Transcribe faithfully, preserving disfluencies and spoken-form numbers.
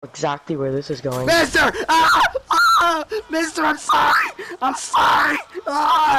Exactly where this is going. Mister! Ah! Ah! Mister, I'm sorry! I'm sorry! Ah!